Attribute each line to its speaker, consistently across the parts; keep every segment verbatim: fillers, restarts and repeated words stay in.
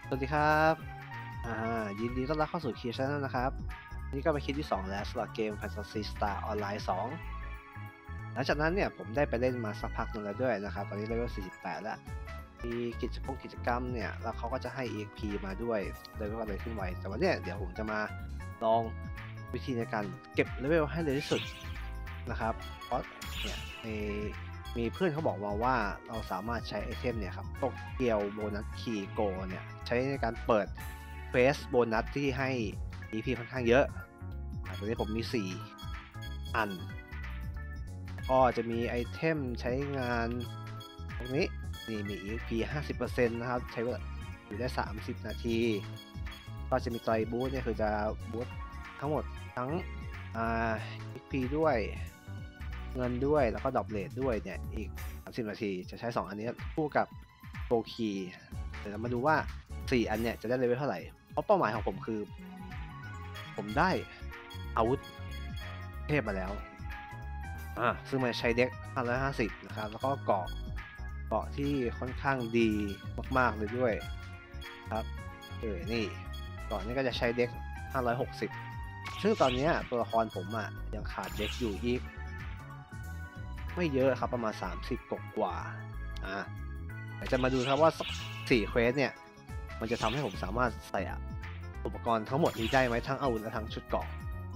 Speaker 1: สวัสดีครับอ่ายินดีต้อนรับเข้าสู่ Key Channel นะครับนี่ก็เป็นคลิปที่สองแล้วสำหรับเกม Phantasy Star Online สองหลังจากนั้นเนี่ยผมได้ไปเล่นมาสักพักหนึงแล้วด้วยนะครับตอนนี้เลเวลสี่สิบแปดแล้วมีกิจกรรมกิจกรรมเนี่ยแล้วเขาก็จะให้ อี เอ็กซ์ พี มาด้วยเลยก็เลยขึ้นไวแต่วันนี้เดี๋ยวผมจะมาลองวิธีในการเก็บเลเวลให้เร็วที่สุดนะครับเพราะเนี่ยมีมีเพื่อนเขาบอกมาว่าเราสามารถใช้ไอเทมเนี่ยครับโตเกียวโบนัสคีโกเนี่ยใช้ในการเปิดเควสโบนัสที่ให้ อี พี ค่อนข้างเยอะตอนนี้ผมมีสี่อันก็จะมีไอเทมใช้งานตรงนี้นี่มี อี เอ็กซ์ พี ห้าสิบเปอร์เซ็นต์ นะครับใช้เวลาอยู่ได้สามสิบนาทีก็จะมีไตรบูสต์เนี่ยคือจะบูสต์ทั้งหมดทั้งอ่า อี เอ็กซ์ พี ด้วยเงินด้วยแล้วก็ดรอปเรทด้วยเนี่ยอีกสามสิบนาทีจะใช้สองอันนี้คู่กับโกคีเดี๋ยวเรามาดูว่าสี่อันเนี่ยจะได้เลเวลเท่าไหร่เพราะเป้าหมายของผมคือผมได้อาวุธเทพมาแล้วอ่าซึ่งมันใช้เด็กห้าร้อยห้าสิบนะครับแล้วก็เกาะเกาะที่ค่อนข้างดีมากๆเลยด้วยครับเออนี่เกาะนี้ก็จะใช้เด็กห้าร้อยหกสิบซึ่งตอนนี้ตัวละครผมอ่ะยังขาดเด็กอยู่อีกไม่เยอะครับประมาณสามสิบกว่าอ่าเดี๋ยวจะมาดูครับว่าสี่เควสเนี่ยมันจะทำให้ผมสามารถใส่อุปกรณ์ทั้งหมดนี้ได้ไหมทั้งอาวุธและทั้งชุดเกราะ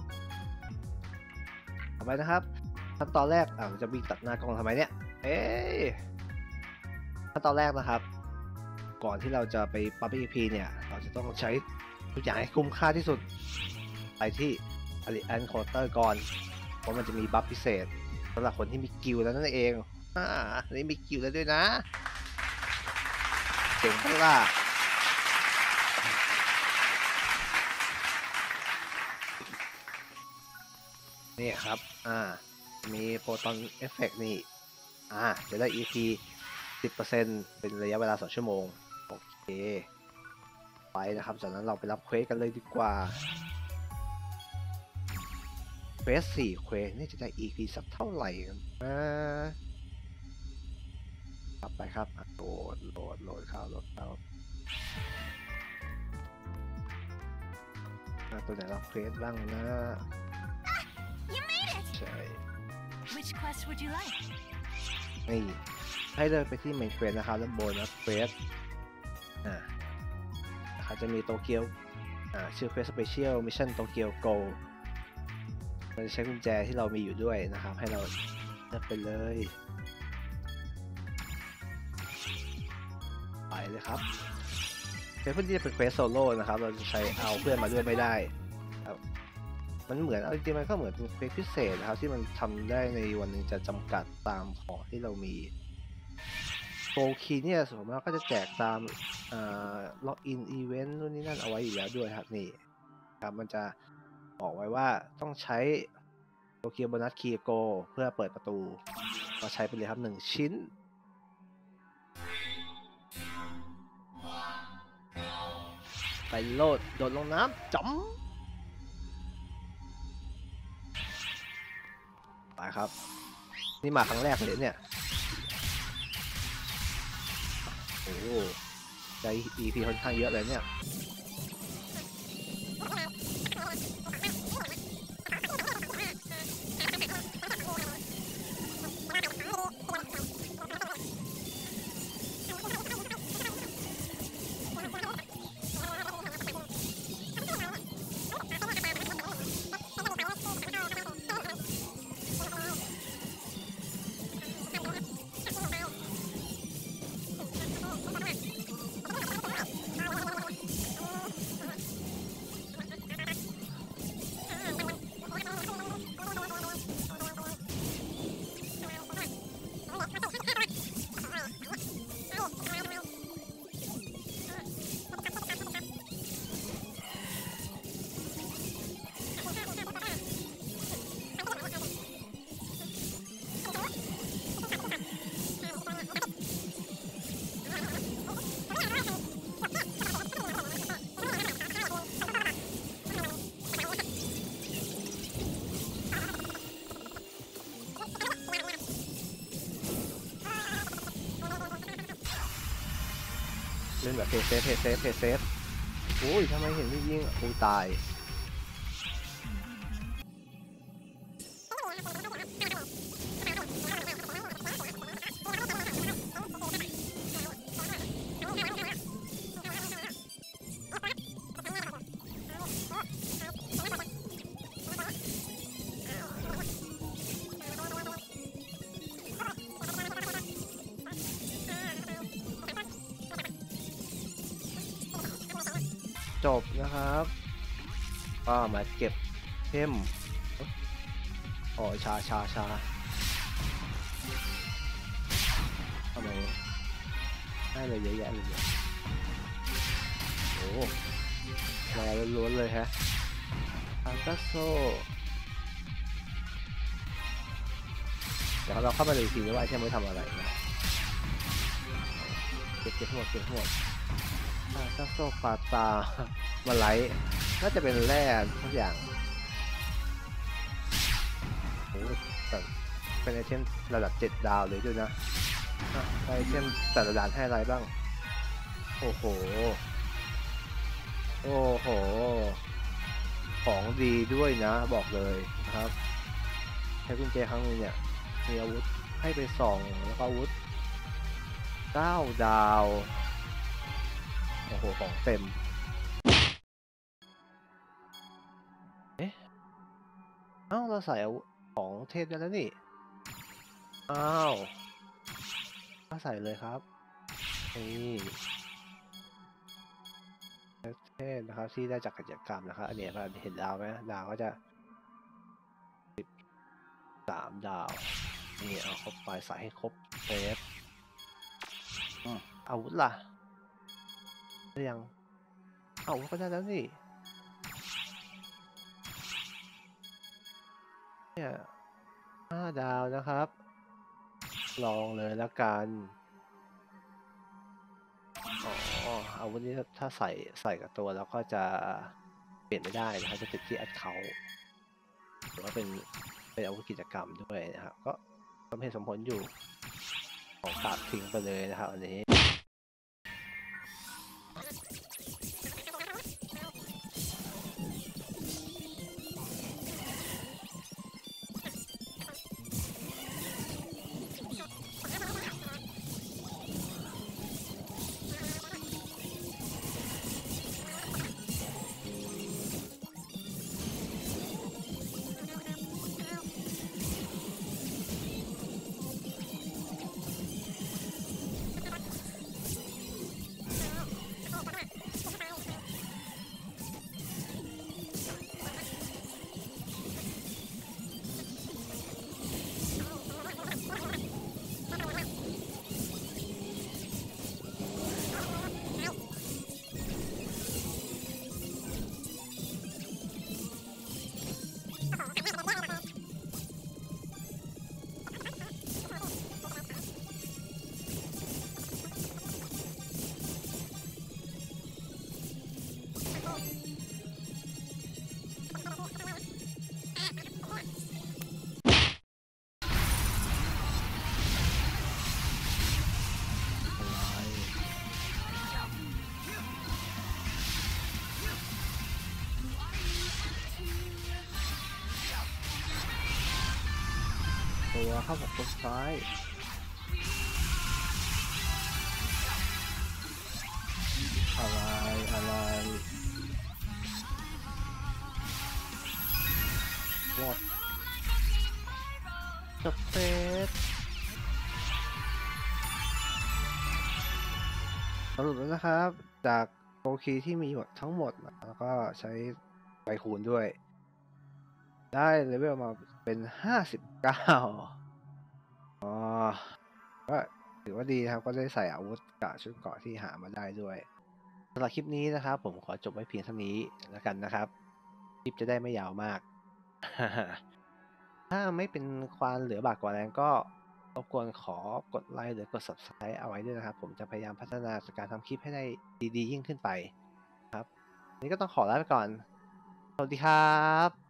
Speaker 1: ต่อไปนะครับขั้นตอนแรกอ่าจะมีตัดหน้ากล้องทำไมเนี่ยเอ๊ขั้นตอนแรกนะครับก่อนที่เราจะไปปั๊ม อี พี เนี่ยเราจะต้องใช้ทุกอย่างให้คุ้มค่าที่สุดไปที่ Alliance Quarter ก่อนเพราะมันจะมีบัฟพิเศษสำหรับคนที่มีกิลด์แล้วนั่นเองอ่าอันนี้มีกิลด์แล้วด้วยนะเจ๋งมากล่ะนี่ครับอ่ามีโปรตอนเอฟเฟกต์นี่อ่าจะได้ อี พี สิบเปอร์เซ็นต์ เป็นระยะเวลาสองชั่วโมงโอเคไปนะครับจากนั้นเราไปรับเควสกันเลยดีกว่าเควสสี่เควสนี่จะได้ อี พี สักเท่าไหร่กันอ่ากลับไปครับโหลดโหลดโหลดเข้าโหลดเข้าตัวไหนรับเควสบ้างนะใช่
Speaker 2: Which quest would you like?
Speaker 1: นี่ให้เดินไปที่เมนเควสนะครับแล้วโบนัสเควสอ่านะครับจะมีโตเกียวอ่าชื่อเควสสเปเชียลมิชชั่นโตเกียวโกเราจะใช้กุญแจที่เรามีอยู่ด้วยนะครับให้เราเลือกไปเลยไปเลยครับเควสพวกนี้จะเป็นเควสโซโล่นะครับเราจะใช้เอาเพื่อนมาด้วยไม่ได้ครับมันเหมือนจริงๆมันก็เหมือนเป็นเควสพิเศษนะครับที่มันทำได้ในวันหนึ่งจะจำกัดตามของที่เรามีโกคีเนี่ยส่วนมากก็จะแจกตามล็อกอินอีเวนต์นู่นนี่นั่นเอาไว้อยู่แล้วด้วยครับนี่ครับมันจะบอกไว้ว่าต้องใช้โตเกียวโบนัสคีโกเพื่อเปิดประตูก็ใช้ไปเลยครับหนึ่งชิ้นไปโลดโดดลงน้ำจ๋อมไปครับนี่มาครั้งแรกเลยเนี่ยโอ้ใจ อี พี ค่อนข้างเยอะเลยเนี่ยเล่นแบบเพย์เซฟเพย์เซฟเพย์เซฟโอ้ยทำไมเห็นไม่ยิงโอ้ยตายจบนะครับก็มาเก็บเข้มอ๋อชาชาชาทำไมให้เลยเยอะแยะเลยเนี่ยโอ้แรงล้วนๆเลยฮะอัลตาโซเดี๋ยวเราเข้ามาดูอีกทีว่าไอเทมไว้ทำอะไรนะเก็บเก็บทั้งหมดเก็บทั้งหมดอัลตาโซฟาตามาไลท์น่าจะเป็นแร่ทุกอย่างโอ้แต่เป็นไอเทมระดับเจ็ดดาวเลยด้วยนะไอเทมแต่ละด่านให้อะไรบ้างโอ้โหโอ้โหของดีด้วยนะบอกเลยนะครับใช้กุญแจครั้งนึงเนี่ยมีอาวุธให้ไปสองแล้วก็อาวุธเก้าดาวโอ้โหของเต็มเอ๊ะเอ้าเราใส่อาวุธของเทพได้แล้วนี่อ้าวก็ใส่เลยครับนี่เทพนะครับที่ได้จากกิจกรรมนะครับอันนี้เราเห็นดาวไหมดาวก็จะสามดาวนี่เอาครบไปใส่ให้ครบเซฟอาวุธล่ะได้ยังอาวุธก็ได้แล้วนี่เนี่ยห้าดาวนะครับลองเลยละกันอ๋ออาวุธนี้ถ้าใส่ใส่กับตัวแล้วก็จะเปลี่ยนไม่ได้นะครับจะติดที่แอคเคาท์หรือว่าเป็นเป็นอาวุธกิจกรรมด้วยนะครับก็สมเหตุสมผลอยู่ของตัดทิ้งไปเลยนะครับอันนี้ตัวเข้ากับตัวซ้ายอะไรอะไรหมดจบเซตสรุปแล้วนะครับจากโปรคีที่มีหมดทั้งหมดแล้วก็ใช้ใบคูณด้วยได้เลเวลมาเป็นห้าสิบเก้าอ๋อก็ถือว่าดีนะครับก็ได้ใส่อาวุธกับชุดเกราะที่หามาได้ด้วยสำหรับคลิปนี้นะครับผมขอจบไว้เพียงเท่านี้แล้วกันนะครับคลิปจะได้ไม่ยาวมาก ถ้าไม่เป็นควานเหลือบากกว่าแรงก็รบกวนขอกดไลค์หรือกด Subscribe เอาไว้ด้วยนะครับผมจะพยายามพัฒนาการทำคลิปให้ได้ดีๆยิ่งขึ้นไปครับวันนี้ก็ต้องขอลาไปก่อนสวัสดีครับ